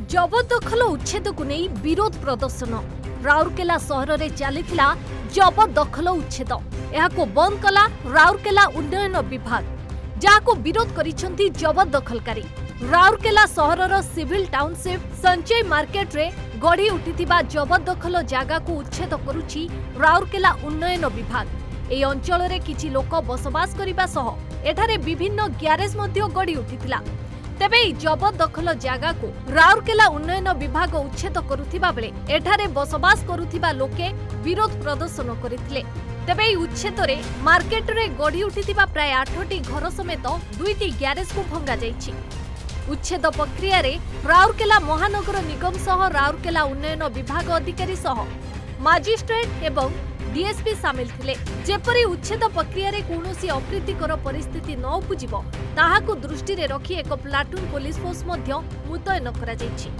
जबरदखल उच्छेद को नहीं विरोध प्रदर्शन राउरकेला सहर में चलीथिला जबरदखल उच्छेद यहाको बंद कला राउरकेला उन्नयन विभाग जहाको विरोध करिसेंती जबरदखलकारी। राउरकेला सहरर सिविल टाउनशिप संचय मार्केट रे गढ़ी उठिथिबा जबरदखल जागा को उच्छेद करुछि राउरकेला उन्नयन विभाग। एई अंचल रे किछि लोक बसवास करिबा सह एठारे विभिन्न ग्यारेज मध्ये गढ़ी उठिथिला। तेबे जबरदखल जागा को राउरकेला उन्नयन विभाग उच्छेद करुथिबा बेले एठारे बसवास करुथिबा लोके विरोध प्रदर्शन करिथिले। तेबे उच्छेद रे मार्केट रे गढ़ी उठिथिबा प्राय 8टी घर समेत 2टी ग्यारेज को भंगा जाइछि। उच्छेद प्रक्रिया रे राउरकेला महानगर निगम सह राउरकेला उन्नयन विभाग अधिकारी सह मजिस्ट्रेट एवं डीएसपी सामिल थिले। जेपरी उच्छेद प्रक्रिया रे कोनोसी अप्रीतिकर परिस्थिति न उपजिबो ताहाकु दृष्टि रे रखी एक प्लाटून पुलिस फोर्स मध्य मुतयन करा जायछि।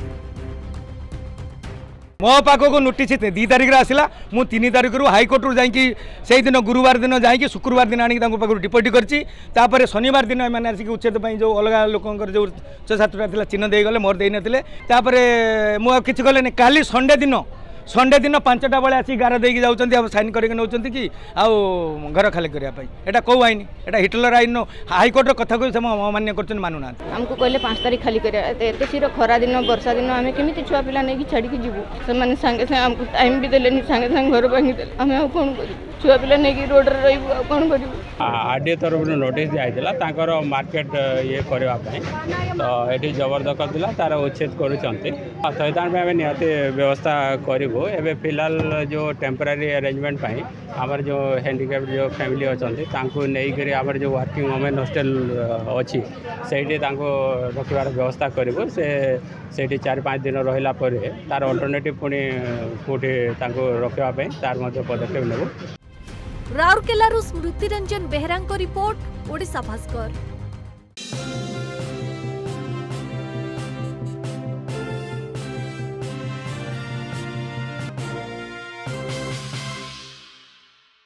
मो पाखक नोटिस 2 तारिख आसला मु 3 तारिख हाईकोर्ट रु जाइकी से दिन गुरुवार दिन जाइकी शुक्रवार दिन आनी डिपोट करछि। तापर शनिवार दिन मैंने आसिक उच्छेद जो अलग लोकंर जो 6-7टा चिन्ह देगले मोर दे नथिले। तापर मु किछि गले काली संडे दिन 5टा बेले आसी गार देकी जाउछन्ती अब साइन करके नउछन्ती कि आउ घर खाली करिया पई। एटा को आईन एटा हिटलर आईन हाईकोर्ट रो कथा को से अमान्य करछन मानुना। हमको कहले 5 तारिख खाली करिया एते सिर खरा दिन वर्षा दिन आमे केमिति छुआ पिला नै कि छाडी के जीवु से माने संगे संगे हमको टाइम भी देलेनी संगे संगे घर भांगी देले हमें आ कोन करी छुआ पिला नै कि रोड रे रहबु आ कोन करिवु। आरडीए तरफ नोटिस दियाइतला ताकर मार्केट ये करबा पई तो एठी जबरदखल दिला तार उच्छेद करूछन्ती सैतान में नियति व्यवस्था करिवो। एबे फिलहाल जो टेम्पररी अरेंजमेंट पाई आमर जो हैंडिकैप जो फैमिली अछन्ती तांको नै करी आमर जो वर्किंग वुमेन हॉस्टल अछि सेठी तांको रखिबार व्यवस्था करिवो। सेठी 4-5 दिन रहिला परे तार अल्टरनेटिव पुनी कोठी तांको रखिबा पई तार मध्ये पदक्षेप नेबो। राउरकेला स्मृति रंजन बेहरा रिपोर्ट ओडिशा भास्कर।